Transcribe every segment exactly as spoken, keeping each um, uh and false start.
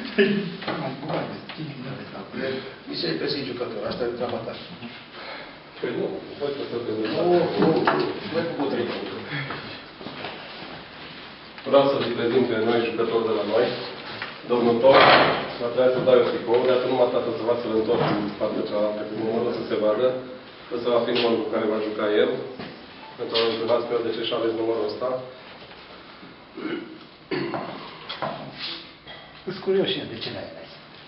Mi se găsi jucător, asta e treaba ta. Păi nu, voi să se gândeți. Nu, nu, nu ai făcut treaba. Vreau să-l prezint pe noi jucători de la noi. Domnul Tom, a trebuit să dau eu tricou, de atât numai tată să să-l întorc în partea cealaltă cu numărul, să se vadă. Ăsta va fi numărul cu care va juca el. Pentru a întrebați pe el de ce și aveți numărul ăsta. Sunt curios și eu de ce l-ai ales.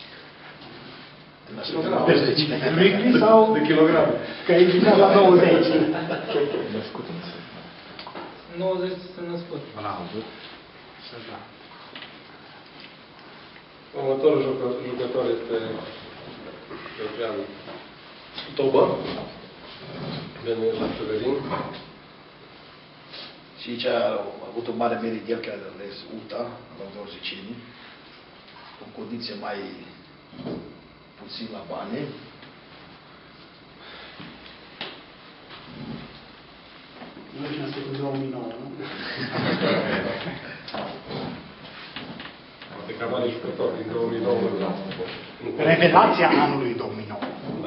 De Weekly sau de kilograme? că e invitat la nouăzeci? Născut în nouăzeci sunt născut. Bravo. Să da. Următorul jucător este Georgian Tobă. Bine, la Severin. Și aici a avut un mare merit el, care a ales U T A, la douăzeci ani, în condiție mai puțin la bani. Nu știu, născut în două mii nouă, nu? De cam mare jucător din două mii nouă. Revelația anului două mii nouă. Da.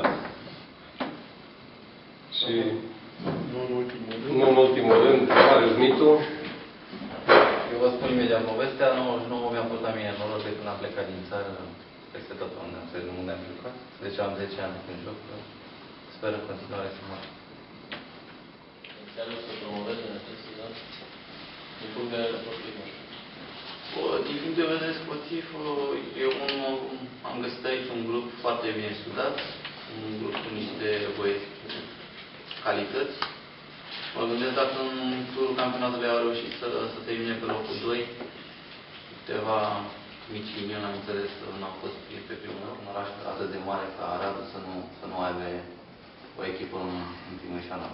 Și Nu în ultimul rând. nu în ultimul rând, Marius Mitu. Eu vă spun imediat povestea. În nouăzeci și nouă mi-am putut mie noroc de când am plecat din țară peste tot unde am, unde am jucat. Deci am zece ani când joc. Sper în continuare să mă... Înseamnă să promoveze în acest sezon? Din punct de vedere sportiv, nu știu. Din punct de vedere sportiv, eu am găsit aici un grup foarte bine studiat, un grup cu niște băieți calități. Mă gândesc dacă în turul campionatului au reușit să, să termine pe locul doi. Câteva mici liniuni, am înțeles, n-au fost pe primul loc. Un oraș atât de mare ca Arad să nu, să nu aibă o echipă în, în Timișoara.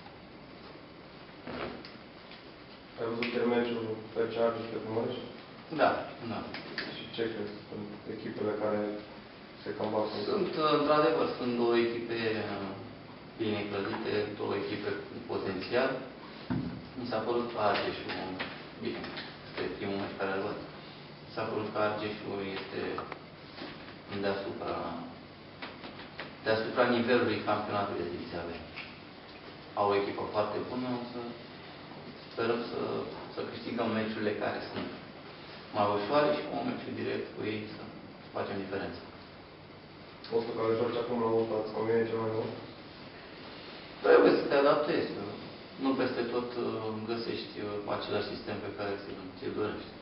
Ai văzut chiar meciul pe Ceară și pe Timișoara? Da, da. Și ce crezi? Sunt echipele care se cam bat? Sunt, într-adevăr, sunt două echipe bine clădite, două echipe cu potențial. Mi s-a părut că Argeșul, bine, este primul meci care îl văd. Mi s-a părut că Argeșul este deasupra, deasupra nivelului campionatului de divizia B. Au o echipă foarte bună, însă sperăm să, să câștigăm meciurile care sunt mai ușoare și cu un meciul direct cu ei să facem diferența. Postul care joci acum la mult, îți convine cel mai mult? Trebuie să te adaptezi. Nu peste tot găsești același sistem pe care ți-l dorești.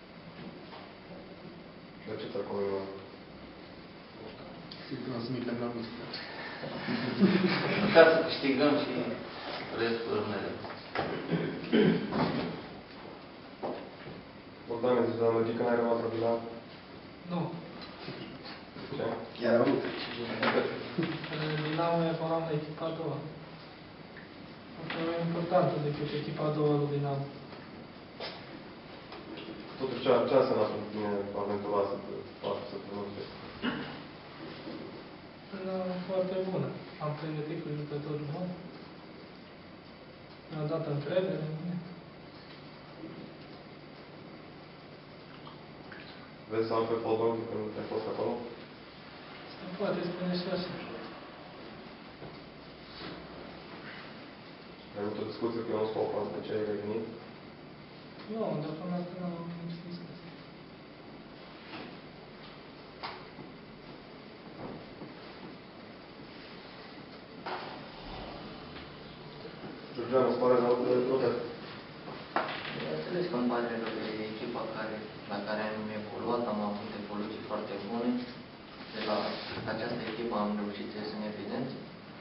De ce ți-ar convine? Să-i transmitem la listă. Ca să câștigăm și restul rămâne. Bogdane, zici de la Logică n-ai rămas la final? Nu. Ce? Chiar a avut. Dinamo e eram la echipa a doua. Asta e mai importantă decât echipa a doua lui Dinamo. Totuși, ce, ce a însemnat pentru tine aventura să te faci să te numești? Da, foarte bună. Am pregătit cu jucători buni. Mi-au dat încredere în mine. Vezi altfel fotbal când ai fost acolo? Se poate spune și așa. Ai avut o discuție cu Ion Scopa de ce ai revenit? Nu, dar până acum nu am nici discuție. Georgian, îți pare rău de protest? Bineînțeles că îmi pare rău de echipa care, la care am evoluat, am avut evoluții foarte bune. De la această echipă am reușit să ies în evidență.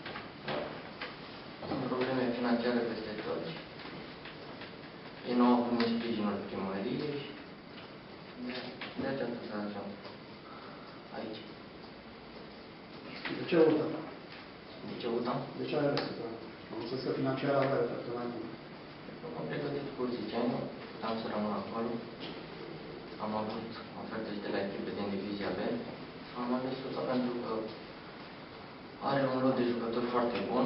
Sunt probleme financiare peste tot. Ei nu au primit sprijinul primăriei și de, de aceea să ajung aici. De ce UTA? De ce UTA? De ce ai ales UTA? Am înțeles că financiar avea foarte mai bun. Am pregătit cu zece ani, puteam să rămân acolo. Am avut oferte și de la echipe din divizia B. Am ales UTA pentru că are un lot de jucători foarte bun.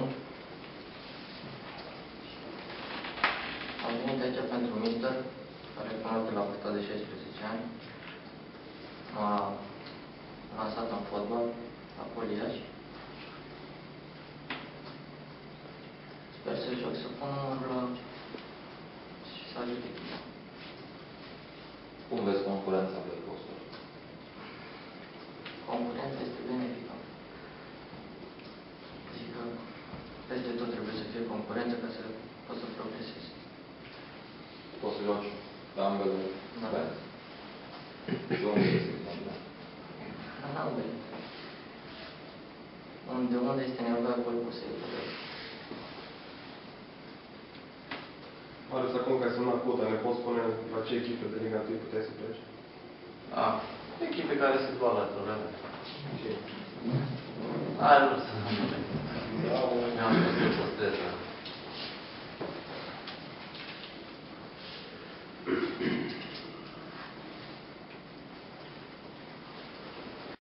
Am venit aici pentru mister, care cunoaște la vârsta de șaisprezece ani. m-a lansat în fotbal, la Poliaș. Sper să joc, să pun numărul la și să ajut echipa. Cum vezi concurența pe posturi? Concurența este benefică. Adică peste tot trebuie să fie concurență ca să poți să progresezi. Poți să joci la ambele Da. benzi? Și unde este ambele? În ambele. Unde, unde este nevoie, acolo poți să evoluezi. Marius, acum că ai semnat cota, ne poți spune la ce echipe de Liga unu puteai să pleci? A, echipe care se duc la probleme. Ce? Ai, nu să nu. Mi-am spus să păstrez.